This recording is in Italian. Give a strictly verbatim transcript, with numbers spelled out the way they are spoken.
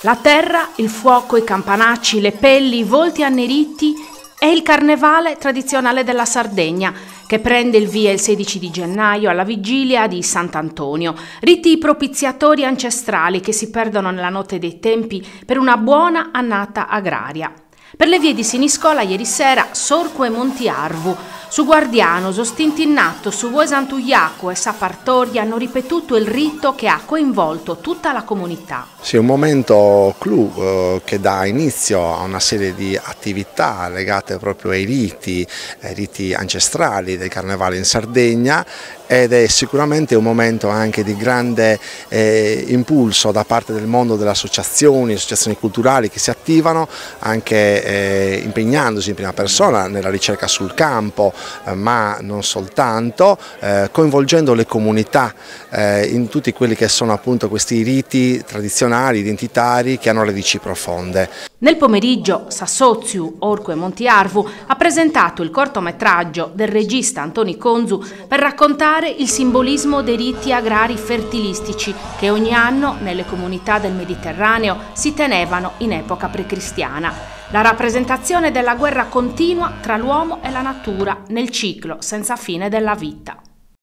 La terra, il fuoco, i campanacci, le pelli, i volti anneriti è il carnevale tradizionale della Sardegna, che prende il via il sedici di gennaio alla vigilia di Sant'Antonio. Riti propiziatori ancestrali che si perdono nella notte dei tempi per una buona annata agraria. Per le vie di Siniscola ieri sera Sorco e Monti Arvu, su Guardiano, Sostintinnato, su Vuesantuiaco e Sapartori hanno ripetuto il rito che ha coinvolto tutta la comunità. Sì, un momento clou eh, che dà inizio a una serie di attività legate proprio ai riti, ai riti ancestrali del Carnevale in Sardegna, ed è sicuramente un momento anche di grande eh, impulso da parte del mondo delle associazioni, associazioni culturali che si attivano anche eh, impegnandosi in prima persona nella ricerca sul campo, eh, ma non soltanto, eh, coinvolgendo le comunità eh, in tutti quelli che sono appunto questi riti tradizionali, identitari, che hanno radici profonde. Nel pomeriggio Sassoziu, Orco e Monti Arvu ha presentato il cortometraggio del regista Antoni Conzu per raccontare il simbolismo dei riti agrari fertilistici che ogni anno nelle comunità del Mediterraneo si tenevano in epoca precristiana. La rappresentazione della guerra continua tra l'uomo e la natura nel ciclo senza fine della vita.